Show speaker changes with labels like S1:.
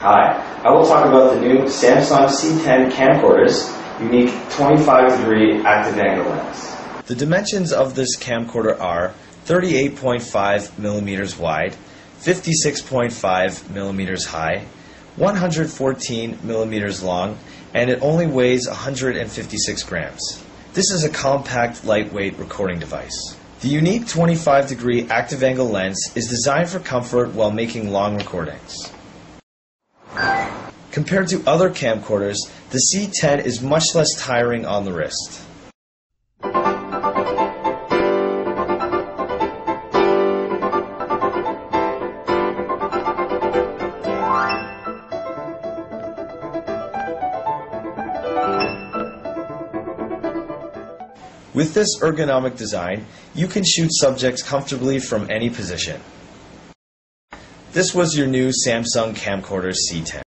S1: Hi, I will talk about the new Samsung C10 camcorder's unique 25-degree active angle lens. The dimensions of this camcorder are 38.5 millimeters wide, 56.5 millimeters high, 114 millimeters long, and it only weighs 156 grams. This is a compact, lightweight recording device. The unique 25-degree active angle lens is designed for comfort while making long recordings. Compared to other camcorders, the C10 is much less tiring on the wrist. With this ergonomic design, you can shoot subjects comfortably from any position. This was your new Samsung camcorder C10.